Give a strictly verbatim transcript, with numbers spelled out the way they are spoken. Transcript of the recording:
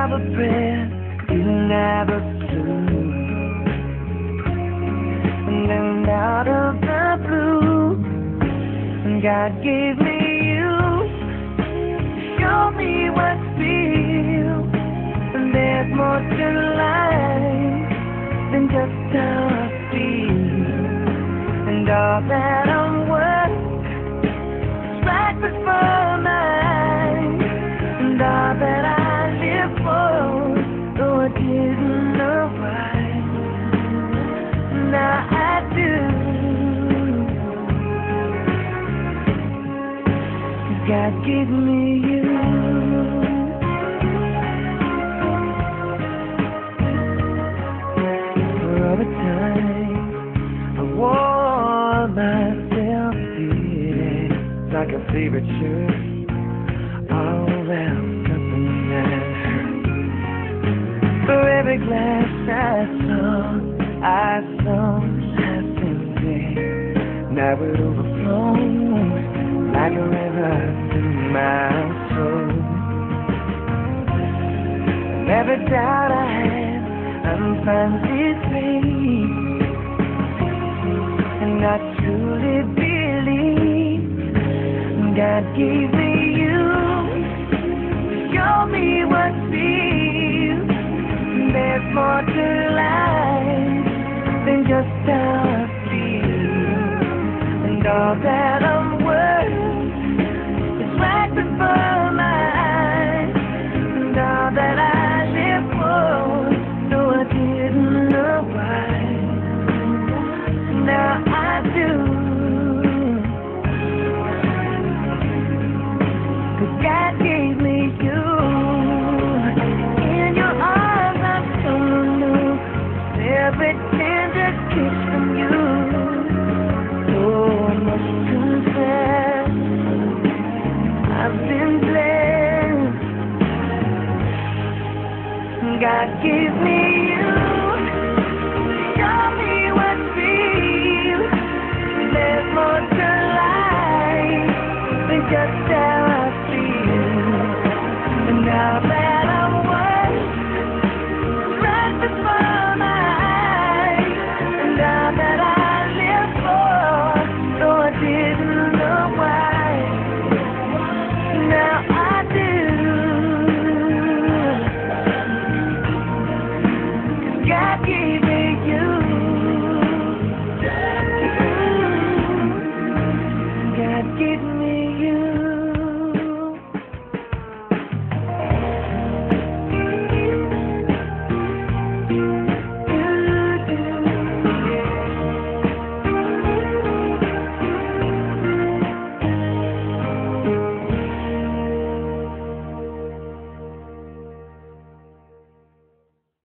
have a prayer you never flew. And then out of the blue, God gave me you to show me what's real. And there's more to life than just how I feel. And all that I'm worth is right before my eyes. And all that I live for, though I didn't know why, now I do. God gave me you. For all the time I wore myself thin, like a favorite shirt, all wrapped up in that hurt. For every glass I saw, I saw passing day. Now it overflows like a river through my soul. And every doubt I had, I'm finally free. And I truly believe God gave me you to show me what's real. There's more to life than just how I feel. And all that I'm worth is right before my eyes. And all that I live for, though I didn't know why, now I do. 'Cause God gave me you. In your arms I'm so new. Every tender kiss from you. Oh, I must confess, I've been blessed. God gave me you.